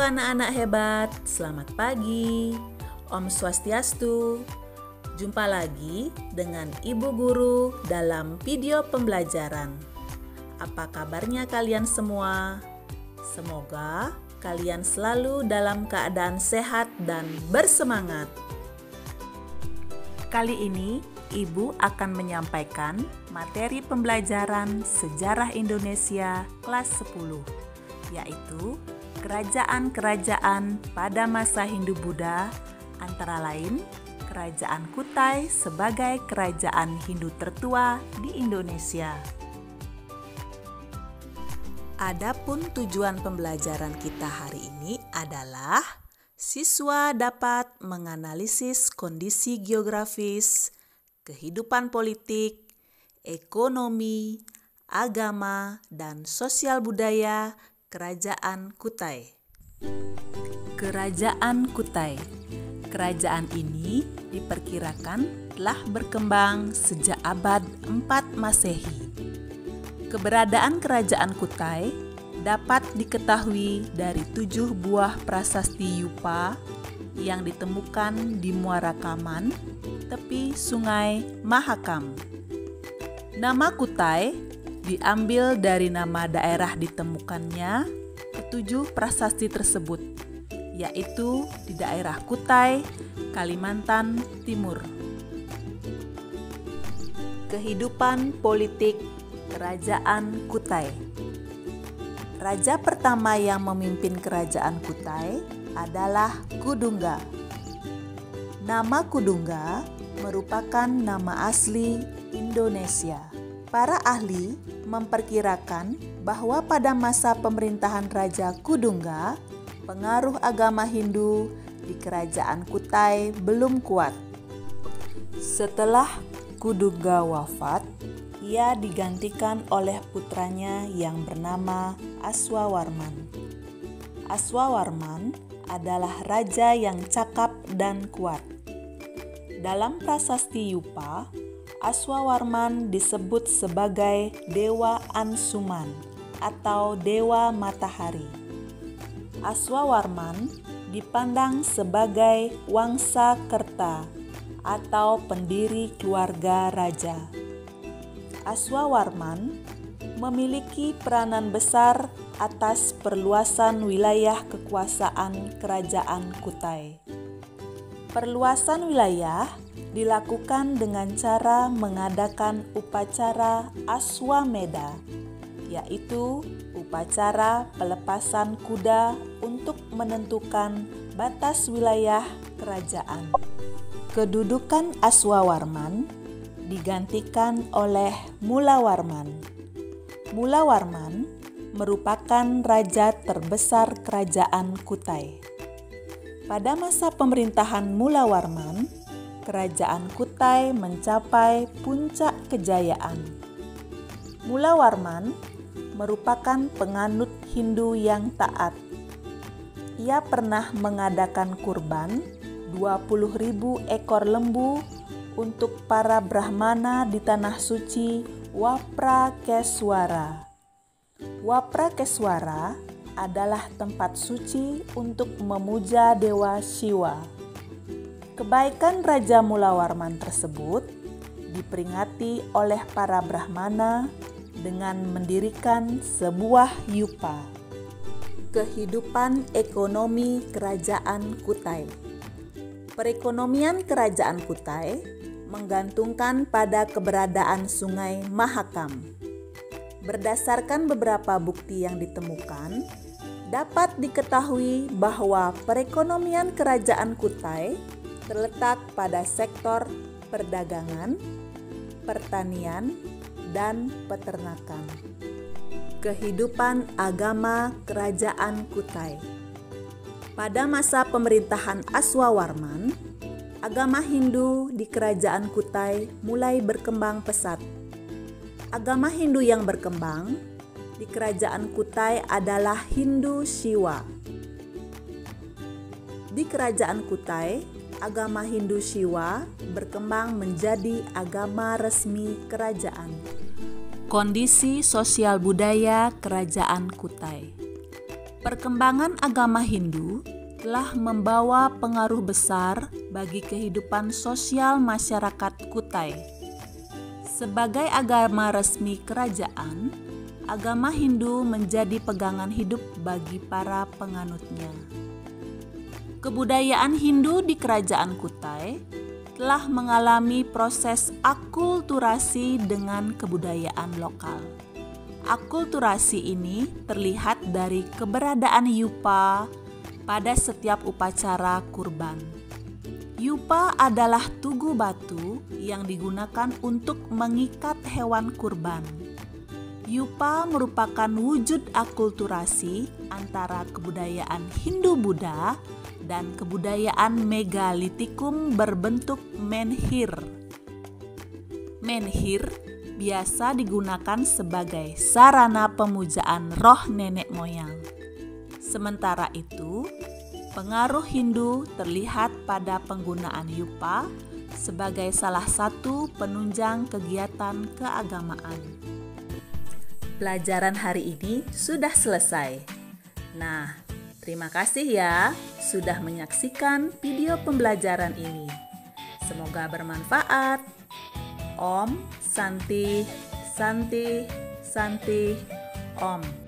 anak-anak hebat, selamat pagi. Om Swastiastu. Jumpa lagi dengan Ibu Guru dalam video pembelajaran. Apa kabarnya kalian semua? Semoga kalian selalu dalam keadaan sehat dan bersemangat. Kali ini Ibu akan menyampaikan materi pembelajaran Sejarah Indonesia kelas 10, yaitu kerajaan-kerajaan pada masa Hindu-Buddha, antara lain Kerajaan Kutai sebagai kerajaan Hindu tertua di Indonesia. Adapun tujuan pembelajaran kita hari ini adalah siswa dapat menganalisis kondisi geografis, kehidupan politik, ekonomi, agama, dan sosial budaya Kerajaan Kutai. Kerajaan Kutai. Kerajaan ini diperkirakan telah berkembang sejak abad 4 Masehi. Keberadaan Kerajaan Kutai dapat diketahui dari 7 buah prasasti Yupa yang ditemukan di Muara Kaman, tepi Sungai Mahakam. Nama Kutai diambil dari nama daerah ditemukannya ketujuh prasasti tersebut, yaitu di daerah Kutai, Kalimantan Timur. Kehidupan politik Kerajaan Kutai. Raja pertama yang memimpin Kerajaan Kutai adalah Kudungga. Nama Kudungga merupakan nama asli Indonesia. Para ahli memperkirakan bahwa pada masa pemerintahan Raja Kudungga, pengaruh agama Hindu di Kerajaan Kutai belum kuat. Setelah Kudungga wafat, ia digantikan oleh putranya yang bernama Aswawarman. Aswawarman adalah raja yang cakap dan kuat. Dalam prasasti Yupa, Aswawarman disebut sebagai Dewa Ansuman atau Dewa Matahari. Aswawarman dipandang sebagai Wangsa Kerta atau pendiri keluarga raja. Aswawarman memiliki peranan besar atas perluasan wilayah kekuasaan Kerajaan Kutai. Perluasan wilayah dilakukan dengan cara mengadakan upacara Aswameda, yaitu upacara pelepasan kuda untuk menentukan batas wilayah kerajaan. Kedudukan Aswawarman digantikan oleh Mulawarman. Mulawarman merupakan raja terbesar Kerajaan Kutai. Pada masa pemerintahan Mulawarman, Kerajaan Kutai mencapai puncak kejayaan. Mulawarman merupakan penganut Hindu yang taat. Ia pernah mengadakan kurban 20.000 ekor lembu untuk para Brahmana di tanah suci Waprakeswara. Waprakeswara adalah tempat suci untuk memuja Dewa Siwa. Kebaikan Raja Mulawarman tersebut diperingati oleh para Brahmana dengan mendirikan sebuah yupa. Kehidupan ekonomi Kerajaan Kutai. Perekonomian Kerajaan Kutai menggantungkan pada keberadaan Sungai Mahakam. Berdasarkan beberapa bukti yang ditemukan, dapat diketahui bahwa perekonomian Kerajaan Kutai terletak pada sektor perdagangan, pertanian, dan peternakan. Kehidupan agama Kerajaan Kutai. Pada masa pemerintahan Aswawarman, agama Hindu di Kerajaan Kutai mulai berkembang pesat. Agama Hindu yang berkembang di Kerajaan Kutai adalah Hindu Siwa. Di Kerajaan Kutai, agama Hindu Siwa berkembang menjadi agama resmi kerajaan. Kondisi sosial budaya Kerajaan Kutai. Perkembangan agama Hindu telah membawa pengaruh besar bagi kehidupan sosial masyarakat Kutai. Sebagai agama resmi kerajaan, agama Hindu menjadi pegangan hidup bagi para penganutnya. Kebudayaan Hindu di kerajaan Kutai telah mengalami proses akulturasi dengan kebudayaan lokal. Akulturasi ini terlihat dari keberadaan yupa pada setiap upacara kurban. Yupa adalah tugu batu yang digunakan untuk mengikat hewan kurban. Yupa merupakan wujud akulturasi antara kebudayaan Hindu-Buddha dan kebudayaan megalitikum berbentuk menhir. Menhir biasa digunakan sebagai sarana pemujaan roh nenek moyang. Sementara itu, pengaruh Hindu terlihat pada penggunaan yupa sebagai salah satu penunjang kegiatan keagamaan. Pelajaran hari ini sudah selesai. Nah, terima kasih ya sudah menyaksikan video pembelajaran ini. Semoga bermanfaat. Om Santi Santi Santi Om.